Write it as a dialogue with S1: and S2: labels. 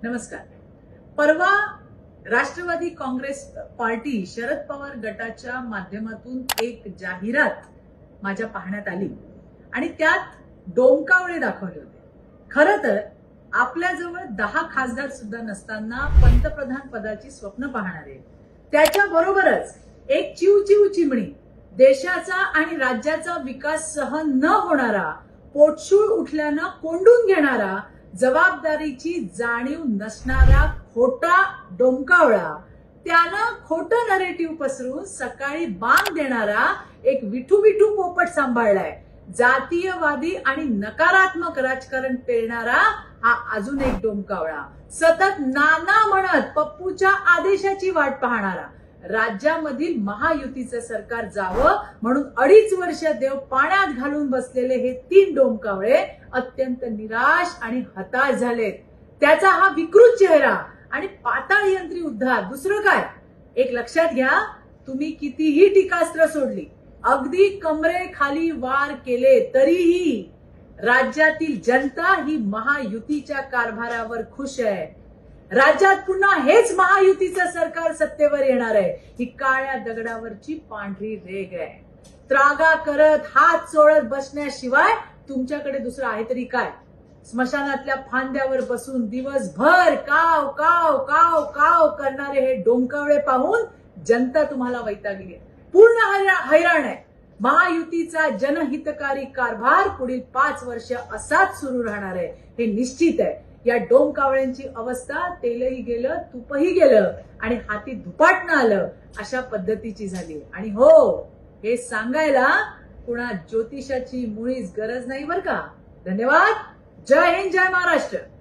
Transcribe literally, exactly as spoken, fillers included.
S1: नमस्कार. परवा Rashtravadi Congress party Sharad Pawar गटाच्या माध्यमातून एक जाहिरात माझ्या पाहण्यात आली आणि त्यात डोमकावळे दाखवले होते. खरं तर आपल्याजवळ दहा खासदार सुद्धा नसताना पंतप्रधान पदाची स्वप्न पाहणारे, त्याच्याबरोबरच एक चिवचिव चिमणी, देशाचा आणि राज्याचा विकास सहन न होणारा, पोटशूळ उठल्यानं कोंडून घेणारा, जबाबदारीची जाणीव नसणारा खोटा डोमकावळा, त्यानं खोटं नरेटिव्ह पसरून सकाळी बांग देणारा एक विठू विठू पोपट सांभाळलाय. जातीयवादी आणि नकारात्मक राजकारण पेरणारा हा अजून एक डोमकावळा, सतत नाना म्हणत पप्पूच्या आदेशाची वाट पाहणारा, राज्यामधील महायुतीचं सरकार जावं म्हणून अडीच वर्ष देव पाण्यात घालून बसलेले हे तीन डोमकावळे अत्यंत निराश आणि हताश झालेत. त्याचा हा विकृत चेहरा आणि पाताळ यंत्री उद्धार दुसरं काय? एक लक्षात घ्या, तुम्ही कितीही टीकास्त्र सोडली, अगदी कमरे खाली वार केले, तरीही राज्यातील जनता ही महायुतीच्या कारभारावर खुश आहे. राज्यात पुन्हा हेच महायुतीचं सरकार सत्तेवर येणार आहे. ही काळ्या दगडावरची पांढरी रेघ आहे. त्रागा करत हात चोळत बसण्याशिवाय तुमच्याकडे दुसरं आहे तरी काय? स्मशानातल्या फांद्यावर बसून दिवसभर काव काव काव काव करणारे हे डोमकावळे पाहून जनता तुम्हाला वैतागली आहे, पूर्ण हैराण आहे. महायुतीचा जनहितकारी कारभार पुढील पाच वर्ष असाच सुरू राहणार आहे हे निश्चित आहे. या डोमकावळ्यांची अवस्था तेलही गेलं, तुपही गेलं आणि हाती धुपाटणं आलं अशा पद्धतीची झाली. आणि हो, हे सांगायला कुणा ज्योतिषाची मुळीच गरज नाही बरं का. धन्यवाद. जय हिंद, जय महाराष्ट्र.